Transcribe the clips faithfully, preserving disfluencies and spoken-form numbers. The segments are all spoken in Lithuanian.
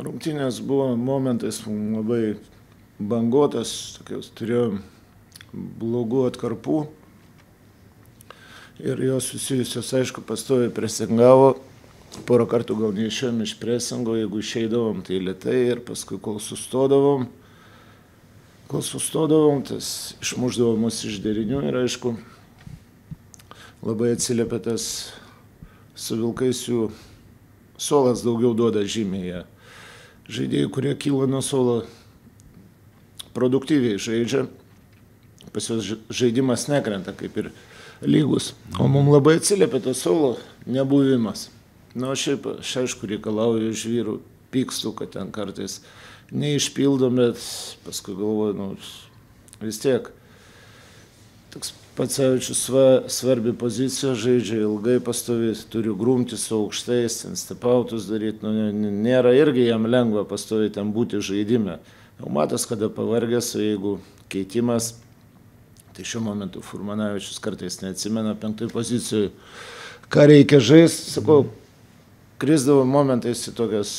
Rungtynės buvo momentais labai bangotas, tokios turėjom blogų atkarpų ir jos susijusios, aišku, pastoviai presingavo, porą kartų gal neišėjom iš presingo, jeigu išeidavom, tai lėtai ir paskui kol sustodavom, kol sustodavom, tas išmuždavo mus iš derinių ir aišku, labai atsiliepė tas su vilkais jų suolas daugiau duoda žymiai. Žaidėjai, kurie kyla nuo suolo, produktyviai žaidžia, pas juos žaidimas nekrenta kaip ir lygus. O mums labai atsiliepė to suolo nebuvimas. Na, o šiaip, aš aišku, reikalauju iš vyrų, pykstu, kad ten kartais neišpildom, bet paskui galvoju, nu, vis tiek. Toks Pacevičius sva, svarbi pozicija, žaidžia ilgai pastovi, turi grumti su aukštais, ten stepautus daryti, nu, nėra irgi jam lengva pastovi ten būti žaidime. Jau matas, kada pavargęs, o jeigu keitimas, tai šiuo momentu Furmanavičius kartais neatsimena penktoj pozicijoje, ką reikia žaisti, sakau, krisdavo momentais į tokias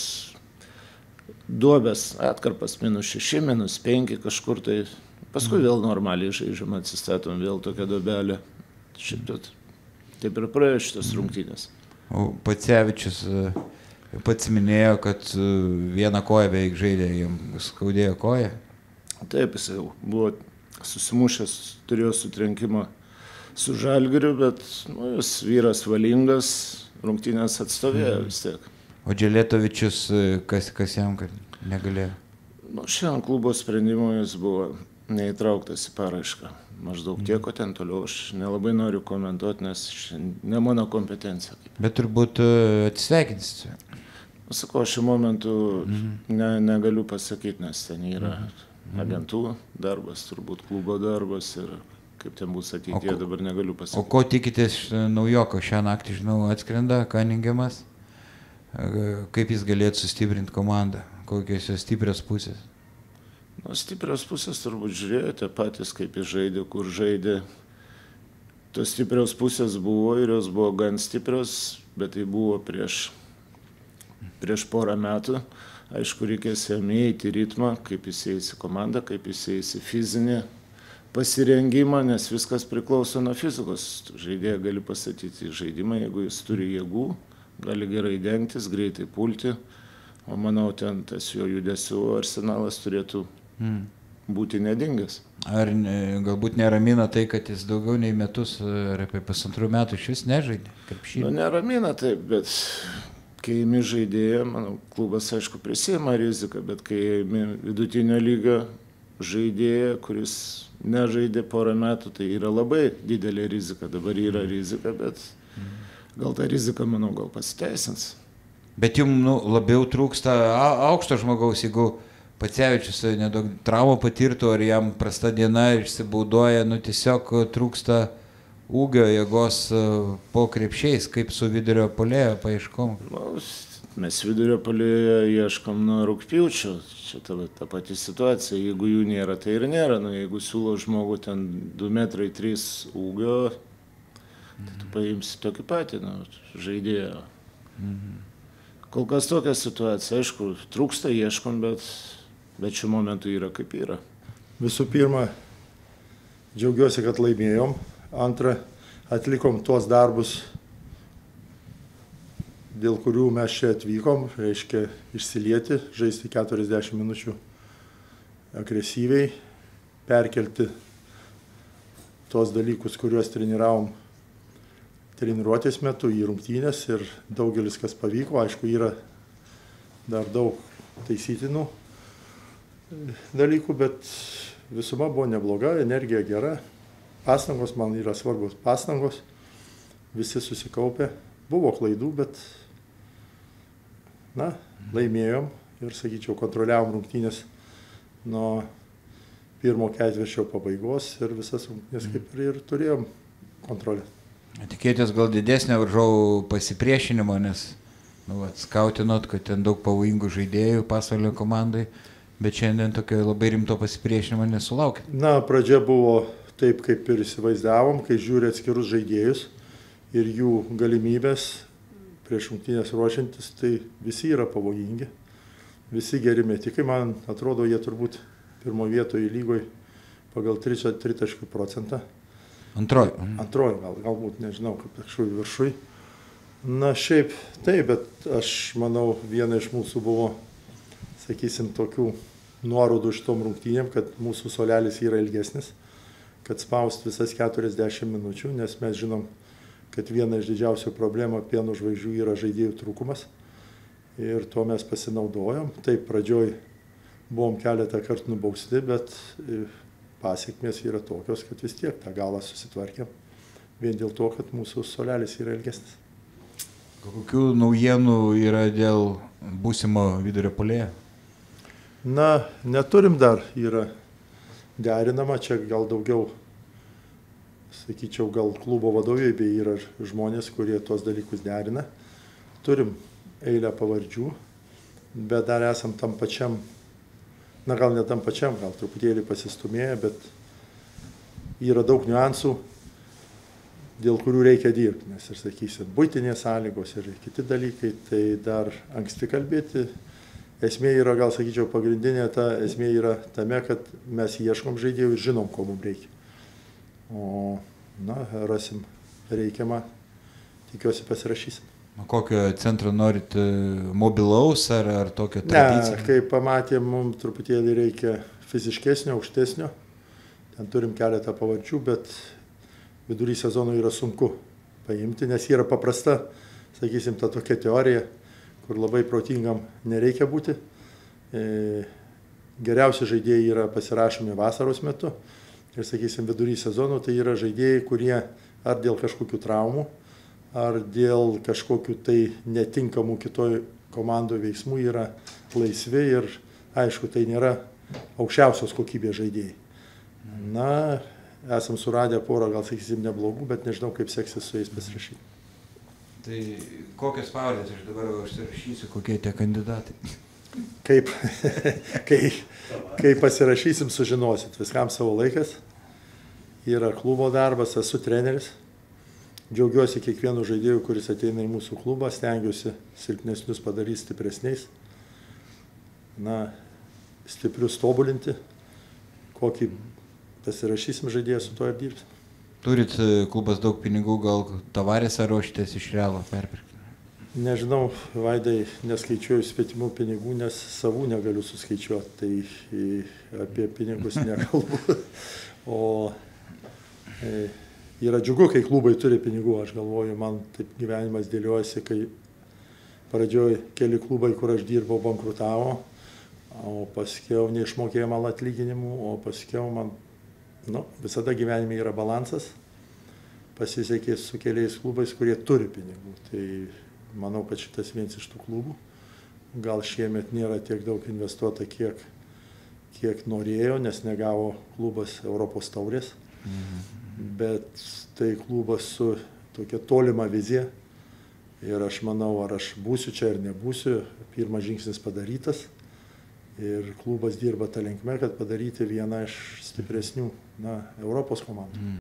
duobės, atkarpas minus šeši, minus penki kažkur tai. Paskui vėl normaliai žaidžiam, atsistatom vėl tokią duobelę. Šiaip taip ir praėjo šitas rungtynės. O Pacevičius pats minėjo, kad vieną koją beveik žaidė, jam skaudėjo koją. Taip, jis jau buvo susimušęs, turėjo sutrenkimą su Žalgiriu, bet nu, jis vyras valingas, rungtynės atstovėjo vis tiek. O Dželetovičius, kas, kas jam, kad negalėjo? Nu, šiandien klubo sprendimo jis buvo neįtrauktas į paraišką. Maždaug tiek, o ten toliau aš nelabai noriu komentuoti, nes ne mano kompetencija. Bet turbūt atsisveikinsite. Sakau, šiuo momentu ne, negaliu pasakyti, nes ten yra agentų darbas, turbūt klubo darbas ir kaip ten bus ateityje, dabar negaliu pasakyti. O ko tikitės naujoko šią naktį, žinau, atskrenda Kaningemas? Kaip jis galėtų sustiprinti komandą? Kokios jos stiprios pusės? Nu, stiprios pusės turbūt žiūrėjote patys, kaip jis žaidė, kur žaidė. Tos stiprios pusės buvo ir jos buvo gan stiprios, bet tai buvo prieš, prieš porą metų. Aišku, reikės jam įeiti ritmą, kaip jis eis į komandą, kaip jis eis į fizinį pasirengimą, nes viskas priklauso nuo fizikos. Žaidėją gali pastatyti į žaidimą, jeigu jis turi jėgų, gali gerai dengtis, greitai pulti. O manau, ten tas jo judesių arsenalas turėtų Hmm. būti nedingęs. Ar ne, galbūt neramina tai, kad jis daugiau nei metus ar apie pusantrų metų iš vis nežaidė? Nu, neramina taip, bet kai imi žaidėją, manau, klubas aišku prisima riziką, bet kai imi vidutinio lygio žaidėją, kuris nežaidė porą metų, tai yra labai didelė rizika. Dabar yra rizika, bet gal ta rizika, manau, gal pasiteisins. Bet jums nu, labiau trūksta aukšto žmogaus, jeigu Pacevičius nedaug traumų patirtų, ar jam prasta diena ir išsibaudoja, nu tiesiog trūksta ūgio jėgos po krepšiais, kaip su vidurio puolėjo paieškom. Nu, mes vidurio puolėjo ieškom nuo rugpjūčio, čia ta, ta pati situacija, jeigu jų nėra, tai ir nėra, nu, jeigu siūlo žmogų ten du metrai trys ūgio, tai tu paimsi tokį patį, nu, žaidėją. Mhm. Kol kas tokia situacija, aišku, trūksta, ieškom, bet, bet šiuo momentu yra kaip yra. Visų pirma, džiaugiuosi, kad laimėjom. Antra, atlikom tuos darbus, dėl kurių mes čia atvykom, reiškia išsilieti, žaisti keturiasdešimt minučių agresyviai, perkelti tuos dalykus, kuriuos treniravom treniruotės metu į rungtynės ir daugelis kas pavyko, aišku, yra dar daug taisytinų dalykų, bet visuma buvo nebloga, energija gera, pastangos man yra svarbus pastangos, visi susikaupė, buvo klaidų, bet na, laimėjom ir, sakyčiau, kontroliavom rungtynės nuo pirmo ketvirčio pabaigos ir visas rungtynės kaip ir turėjom kontrolę. Tikėtės gal didesnio varžovų pasipriešinimo, nes nu, skautinot, kad ten daug pavojingų žaidėjų Pasvalio komandai, bet šiandien tokio labai rimto pasipriešinimo nesulaukėt. Na, pradžia buvo taip, kaip ir įsivaizdavom, kai žiūri atskirus žaidėjus ir jų galimybės prieš rungtynes ruošiantis, tai visi yra pavojingi. visi geri metikai, man atrodo, jie turbūt pirmo vietoje lygoje pagal tritaškių procentą. Antroji. Antroji, gal, galbūt, nežinau, kaip kažkur viršui. Na šiaip taip, bet aš manau, viena iš mūsų buvo, sakysim, tokių nuorodų šitom rungtynėm, kad mūsų suolelis yra ilgesnis, kad spaust visas keturiasdešimt minučių, nes mes žinom, kad viena iš didžiausių problemų pieno žvaigždžių yra žaidėjų trūkumas. Ir tuo mes pasinaudojom. Taip, pradžioj buvom keletą kartų nubausti, bet pasiekmės yra tokios, kad vis tiek tą galą susitvarkėm. Vien dėl to, kad mūsų suolelis yra ilgesnis. Kokių naujienų yra dėl būsimo vidurio puolėjo? Na, neturim dar, yra derinama, čia gal daugiau, sakyčiau, gal klubo vadovybė yra žmonės, kurie tuos dalykus derina. Turim eilę pavardžių, bet dar esam tam pačiam, na gal ne tam pačiam, gal truputėlį pasistumėję, bet yra daug niuansų, dėl kurių reikia dirbti, nes ir sakysim, buitinės sąlygos ir kiti dalykai, tai dar anksti kalbėti. Esmė yra, gal sakyčiau, pagrindinė ta esmė yra tame, kad mes ieškom žaidėjų ir žinom, ko mums reikia. O, na, rasim reikiamą, tikiuosi pasirašysim. Kokio centro norit, mobilaus ar, ar tokio tradicinio? Ne, kai pamatėm, mums truputėlį reikia fiziškesnio, aukštesnio. Ten turim keletą pavardžių, bet vidury sezono yra sunku paimti, nes yra paprasta, sakysim, ta tokia teorija, kur labai protingam nereikia būti. E, geriausi žaidėjai yra pasirašomi vasaros metu. Ir, sakysim, vidury sezono tai yra žaidėjai, kurie ar dėl kažkokių traumų, ar dėl kažkokių tai netinkamų kitoj komandoje veiksmų yra laisvi ir, aišku, tai nėra aukščiausios kokybės žaidėjai. Na, esam suradę porą, gal sakysim, neblogų, bet nežinau, kaip seksis su jais pasirašyti. Tai kokias pavardės aš dabar užsirašysiu, kokie tie kandidatai? Kaip, kai, kai pasirašysim, sužinosit. Viskam savo laikas. Yra klubo darbas, esu treneris. Džiaugiuosi kiekvienu žaidėju, kuris ateina į mūsų klubą. Stengiuosi silpnesnius padaryti stipresniais. Na, stiprius tobulinti. Kokį pasirašysim žaidėją, su to ir dirbsim. Turit klubas daug pinigų, gal Tavaresą ruošitės iš Realo perpirkti? Nežinau, Vaidai, neskaičiuoju svetimų pinigų, nes savų negaliu suskaičiuoti, tai apie pinigus nekalbu. O e, yra džiugu, kai klubai turi pinigų, aš galvoju, man taip gyvenimas dėliojasi, kai pradžioj keli klubai, kur aš dirbau, bankrutavo, o paskiau neišmokėjo man atlyginimų, o paskiau man, nu, visada gyvenime yra balansas, pasisekė su keliais klubais, kurie turi pinigų. Tai manau, kad šitas vienas iš tų klubų. Gal šiemet nėra tiek daug investuota, kiek, kiek norėjo, nes negavo klubas Europos taurės. Mhm. Bet tai klubas su tokia tolima vizija. Ir aš manau, ar aš būsiu čia ar nebūsiu, pirmas žingsnis padarytas. Ir klubas dirba tą linkme, kad padaryti vieną iš stipresnių, na, Europos komandų.